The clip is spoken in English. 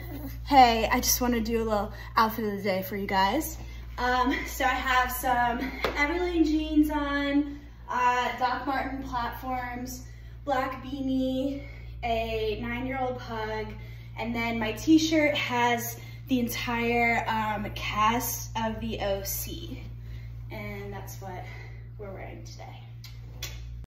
Hey, I just want to do a little outfit of the day for you guys. So I have some Everlane jeans on, Doc Marten platforms, black beanie, a 9-year-old pug, and then my t-shirt has the entire cast of the OC. And that's what we're wearing today.